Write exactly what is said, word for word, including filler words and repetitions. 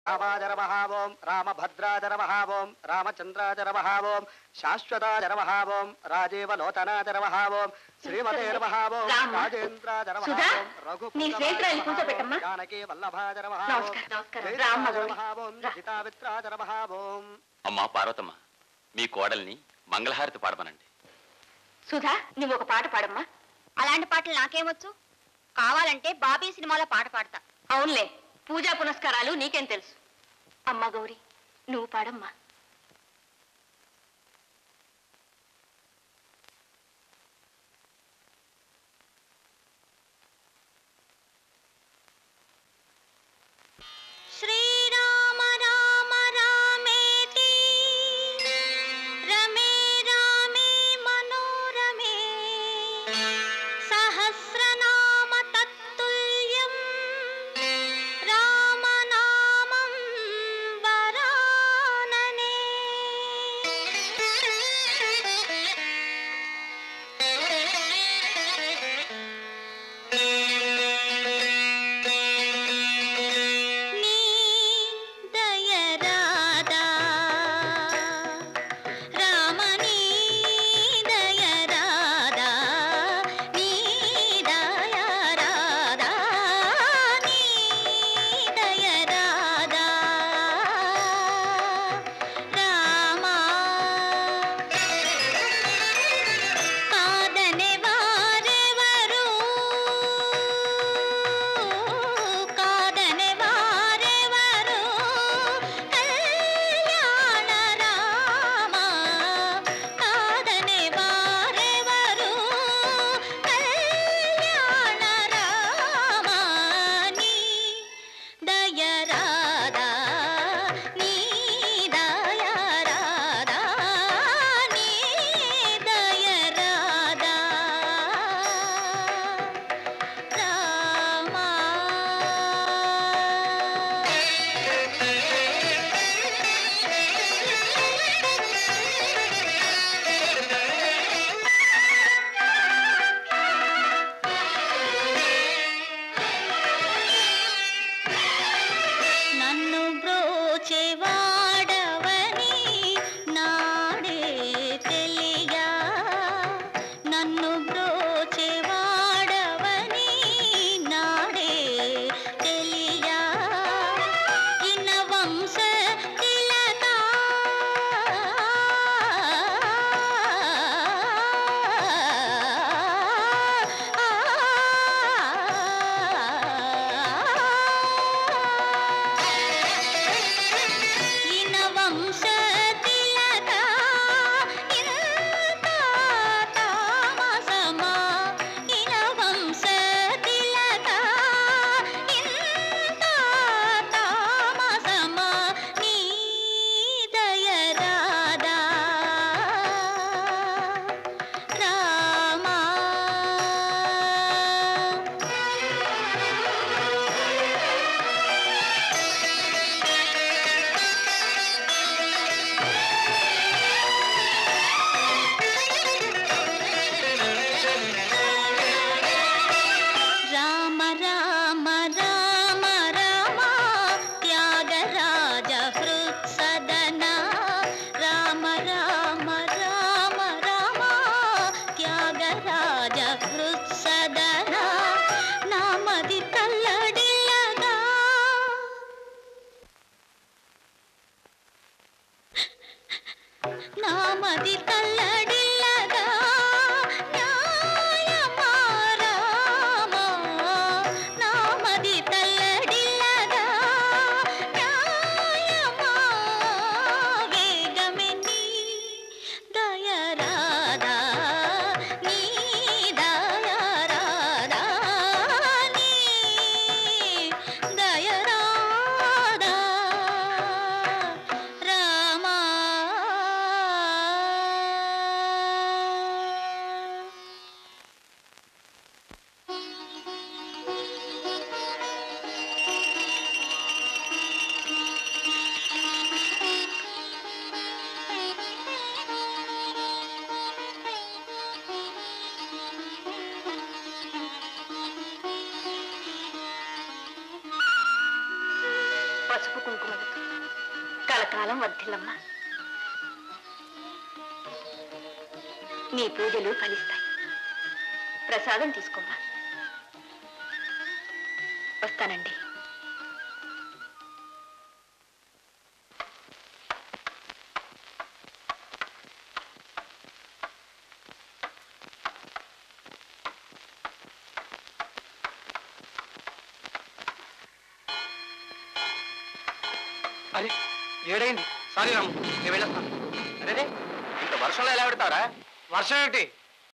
రామాయ నమః ఓం రామభద్రాయ నమః ఓం రామచంద్రాయ నమః ఓం శాశ్వతాయ నమః ఓం రాజీవలోచనాయ నమః ఓం శ్రీమతే నమః ఓం రాజేంద్రాయ నమః ఓం రఘుపుత్రాయ జానకీ వల్లభాయ నమః ఓం సీతామిత్రాయ నమః ఓం. అమ్మా పార్వతమ్మ, మీ కోడల్ని మంగళహారతి పాడమనండి. సుధా, నువ్వు ఒక పాట పాడమ్మా. అలాంటి పాటలు నాకేమొచ్చు? కావాలంటే బాబీ సినిమాలో పాట పాడతా. అవునులే, పూజా పునస్కారాలు నీకేం తెలుసు. అమ్మా గౌరీ, నువ్వు పాడమ్మా. శ్రీరామ రామ రామేతి రమే రామే మనోరమే సహస్రనామ తత్తుల్యం రామనామం వరాననే. పసుపు కుంకుమలతో కలకాలం వర్ధిల్లమ్మా. నీ పూజలు ఫలిస్తాయి. ప్రసాదం తీసుకోమ్మా. వస్తానండి. అరే ఏడైంది. సారీ రాము, నేను వెళ్ళొస్తాను. అరే ఇంత వర్షంలో ఎలా పెడతారా? వర్షం ఏంటి?